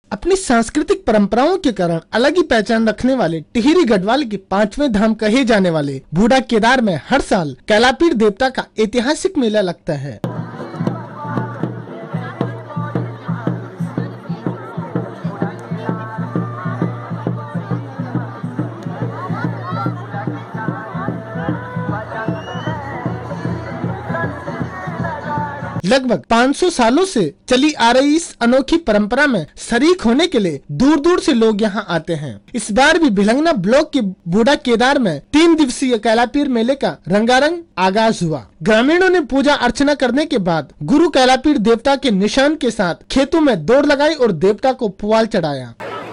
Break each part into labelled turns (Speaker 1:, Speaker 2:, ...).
Speaker 1: अपनी सांस्कृतिक परंपराओं के कारण अलग ही पहचान रखने वाले टिहरी गढ़वाल के 5वें धाम कहे जाने वाले बूढ़ा केदार में हर साल कैलापीर देवता का ऐतिहासिक मेला लगता है। लगभग 500 सालों से चली आ रही इस अनोखी परंपरा में शरीक होने के लिए दूर दूर से लोग यहां आते हैं। इस बार भी भिलंगना ब्लॉक के बूढ़ा केदार में 3 दिवसीय कैलापीर मेले का रंगारंग आगाज हुआ। ग्रामीणों ने पूजा अर्चना करने के बाद गुरु कैलापीर देवता के निशान के साथ खेतों में दौड़ लगाई और देवता को पुआल चढ़ाया।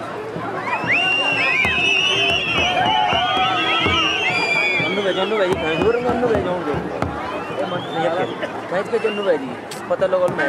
Speaker 2: पता लगा मैं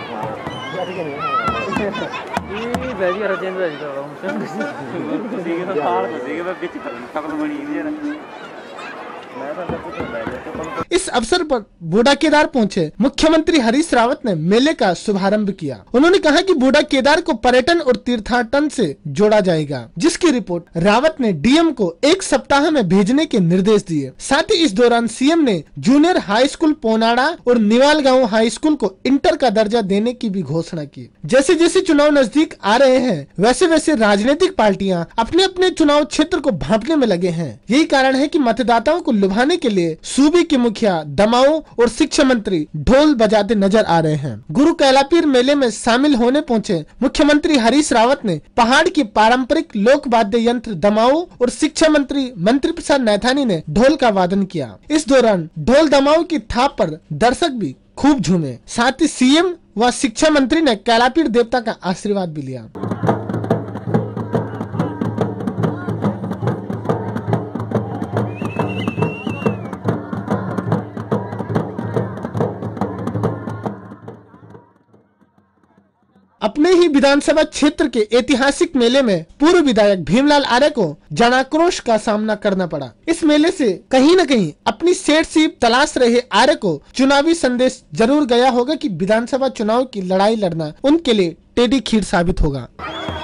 Speaker 1: इस अवसर पर बूढ़ा केदार पहुंचे मुख्यमंत्री हरीश रावत ने मेले का शुभारंभ किया। उन्होंने कहा कि बूढ़ा केदार को पर्यटन और तीर्थाटन से जोड़ा जाएगा, जिसकी रिपोर्ट रावत ने डीएम को 1 सप्ताह में भेजने के निर्देश दिए। साथ ही इस दौरान सीएम ने जूनियर हाई स्कूल पोनाड़ा और निवाल गांव हाई स्कूल को इंटर का दर्जा देने की भी घोषणा की। जैसे जैसे चुनाव नजदीक आ रहे हैं, वैसे वैसे राजनीतिक पार्टियां अपने अपने चुनाव क्षेत्र को भांपने में लगे हैं। यही कारण है कि मतदाताओं को लुभाने के लिए सूबे के मुखिया, दमाओ और शिक्षा मंत्री ढोल बजाते नजर आ रहे हैं। गुरु कैलापीर मेले में शामिल होने पहुंचे मुख्यमंत्री हरीश रावत ने पहाड़ के पारंपरिक लोक वाद्य यंत्र दमाओ और शिक्षा मंत्री मंत्री प्रसाद नैथानी ने ढोल का वादन किया। इस दौरान ढोल दमाओ की थाप पर दर्शक भी खूब झूमे। साथ ही सीएम व शिक्षा मंत्री ने कैलापीर देवता का आशीर्वाद भी लिया। अपने ही विधानसभा क्षेत्र के ऐतिहासिक मेले में पूर्व विधायक भीमलाल आर्य को जनाक्रोश का सामना करना पड़ा। इस मेले से कहीं न कहीं अपनी सेठ सीट तलाश रहे आर्य को चुनावी संदेश जरूर गया होगा कि विधानसभा चुनाव की लड़ाई लड़ना उनके लिए टेढ़ी खीर साबित होगा।